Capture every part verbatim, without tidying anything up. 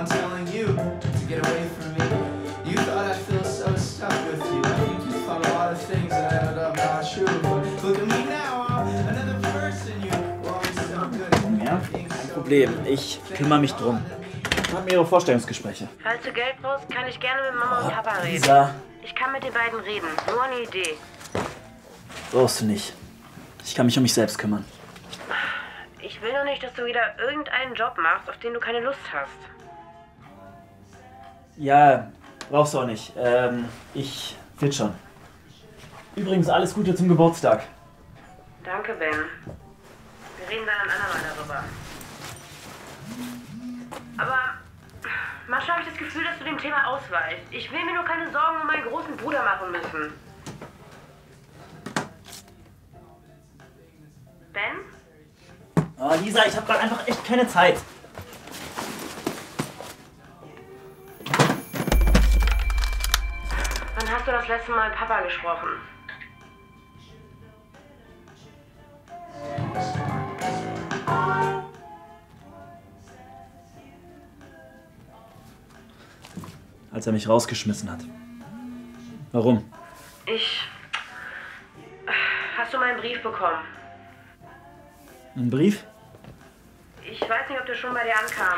on telling you to get away from me. You thought I'd feel so stuck with you. I think you thought a lot of things that ended up not true. But look at me now, I'm another person. You were always so good. Ja, kein Problem. Ich kümmere mich drum. Haben Ihre Vorstellungsgespräche. Falls du Geld brauchst, kann ich gerne mit Mama oh, und Papa reden. Lisa. Ich kann mit den beiden reden. Nur eine Idee. Brauchst du nicht. Ich kann mich um mich selbst kümmern. Ich will nur nicht, dass du wieder irgendeinen Job machst, auf den du keine Lust hast. Ja, brauchst du auch nicht. Ähm, ich wird schon. Übrigens, alles Gute zum Geburtstag. Danke, Ben. Wir reden dann ein andermal darüber. Aber manchmal habe ich das Gefühl, dass du dem Thema ausweichst. Ich will mir nur keine Sorgen um meinen großen Bruder machen müssen. Ben? Oh, Lisa, ich habe gerade einfach echt keine Zeit. Wann hast du das letzte Mal mit Papa gesprochen? Als er mich rausgeschmissen hat. Warum? Ich... Hast du meinen Brief bekommen? Ein Brief? Ich weiß nicht, ob der schon bei dir ankam.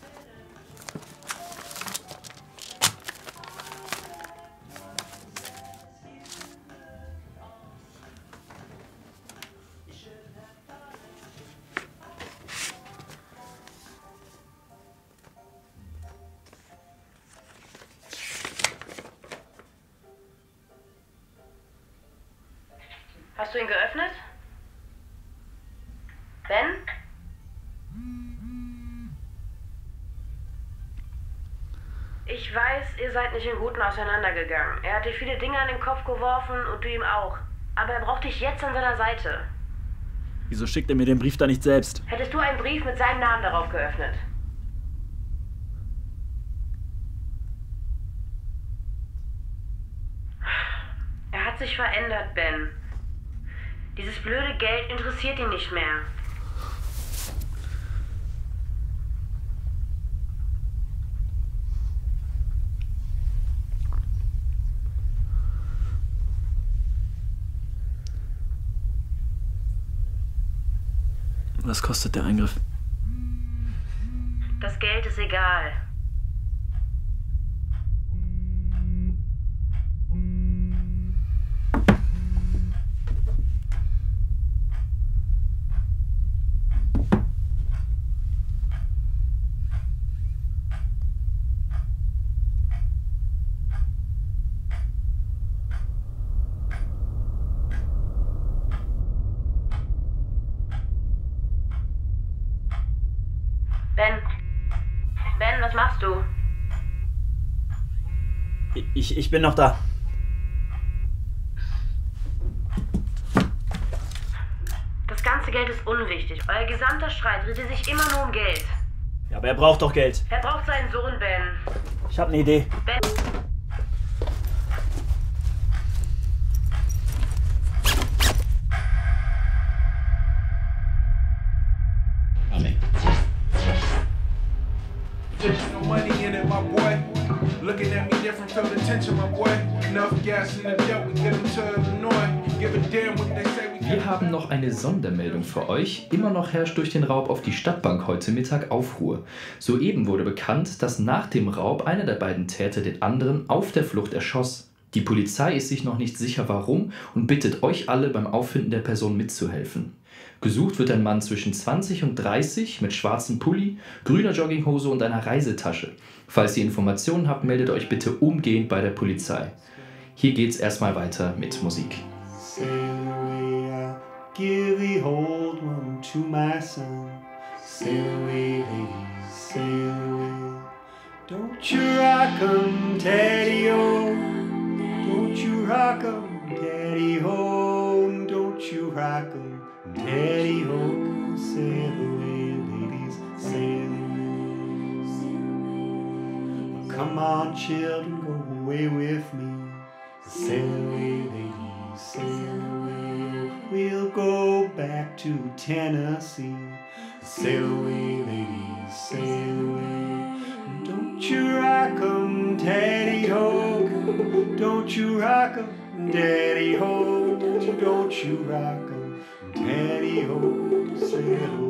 Hast du ihn geöffnet? Ben? Ich weiß, ihr seid nicht im Guten auseinandergegangen. Er hat dir viele Dinge an den Kopf geworfen und du ihm auch. Aber er braucht dich jetzt an seiner Seite. Wieso schickt er mir den Brief da nicht selbst? Hättest du einen Brief mit seinem Namen darauf geöffnet? Er hat sich verändert, Ben. Dieses blöde Geld interessiert ihn nicht mehr. Was kostet der Eingriff? Das Geld ist egal. Ben, Ben, was machst du? Ich, ich bin noch da. Das ganze Geld ist unwichtig. Euer gesamter Streit drehte sich immer nur um Geld. Ja, aber er braucht doch Geld. Er braucht seinen Sohn, Ben. Ich habe eine Idee. Ben. No money in it, my boy. Looking at me different, feel the tension, my boy. Enough gas in the debt, we get them to Illinois. Give a damn what they say. Wir haben noch eine Sondermeldung für euch. Immer noch herrscht durch den Raub auf die Stadtbank heute Mittag Aufruhr. Soeben wurde bekannt, dass nach dem Raub einer der beiden Täter den anderen auf der Flucht erschoss. Die Polizei ist sich noch nicht sicher warum und bittet euch alle beim Auffinden der Person mitzuhelfen. Gesucht wird ein Mann zwischen zwanzig und dreißig mit schwarzem Pulli, grüner Jogginghose und einer Reisetasche. Falls ihr Informationen habt, meldet euch bitte umgehend bei der Polizei. Hier geht's erstmal weiter mit Musik. Give the old one to my son. Sail away, ladies, sail away. Don't you rock 'em, Daddy-o. Don't you rock 'em, Daddy-ho. Don't you rock 'em, Daddy-ho. Sail away, ladies, sail away. Come on, children, go away with me. Sail away, ladies, sail away. We'll go back to Tennessee. Sail away, ladies, sail away. Don't you rock 'em, daddy-ho. Don't you rock 'em, daddy-ho. Don't you rock 'em, daddy-ho. Sail away.